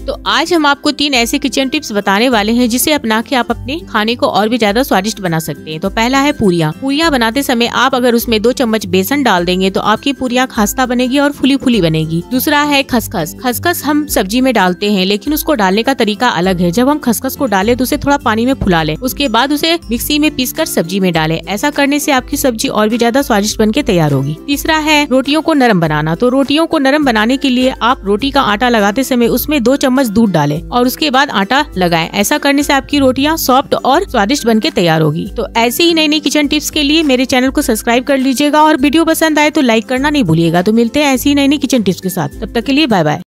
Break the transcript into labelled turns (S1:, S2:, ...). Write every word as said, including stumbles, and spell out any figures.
S1: तो आज हम आपको तीन ऐसे किचन टिप्स बताने वाले हैं जिसे अपना के आप अपने खाने को और भी ज्यादा स्वादिष्ट बना सकते हैं। तो पहला है पूरियाँ। पूरियाँ बनाते समय आप अगर उसमें दो चम्मच बेसन डाल देंगे तो आपकी पूरियाँ खास्ता बनेगी और फुली फुली बनेगी। दूसरा है खसखस। खसखस हम सब्जी में डालते हैं लेकिन उसको डालने का तरीका अलग है। जब हम खसखस को डालें तो उसे थोड़ा पानी में फुला लें, उसके बाद उसे मिक्सी में पीसकर सब्जी में डालें। ऐसा करने से आपकी सब्जी और भी ज्यादा स्वादिष्ट बन के तैयार होगी। तीसरा है रोटियों को नरम बनाना। तो रोटियों को नरम बनाने के लिए आप रोटी का आटा लगाते समय उसमें दो चम्मच दूध डालें और उसके बाद आटा लगाएं। ऐसा करने से आपकी रोटियां सॉफ्ट और स्वादिष्ट बन के तैयार होगी। तो ऐसे ही नई नई किचन टिप्स के लिए मेरे चैनल को सब्सक्राइब कर लीजिएगा और वीडियो पसंद आए तो लाइक करना नहीं भूलिएगा। तो मिलते हैं ऐसी ही नई नई किचन टिप्स के साथ, तब तक के लिए बाय बाय।